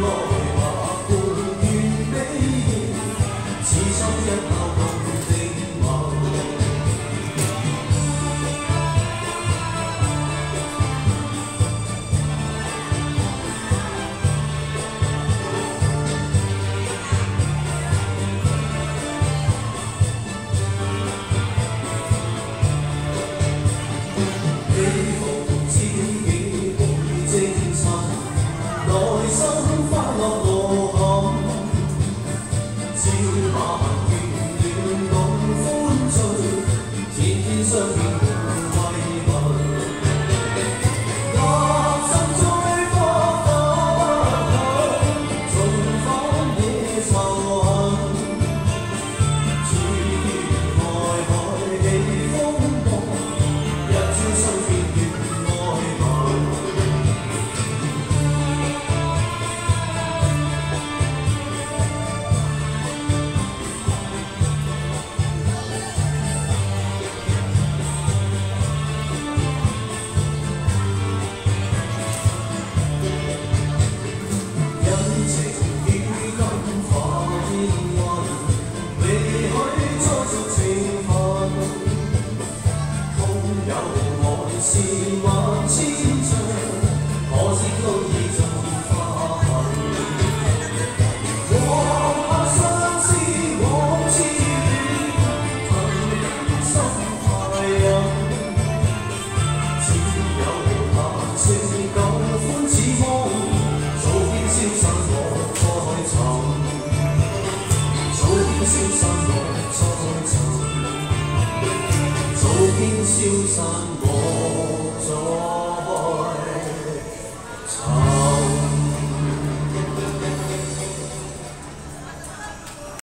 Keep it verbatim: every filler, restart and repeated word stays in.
愛或半完美，似心一口共的夢。喜逢知己會精神，內心快樂無憾。朝晚眷戀共歡聚，天天相見互慰問。立心追波花不許，重返野仇恨。處於愛海起風波，一朝相見願愛恨。因情於今化天運，未許再續情分。空有愛是萬千丈，可知都已盡化痕。往後相思往痴戀，恨心太隱。只有閒情舊歡似夢，早已消散我再尋，早已消散我再尋，早已消散。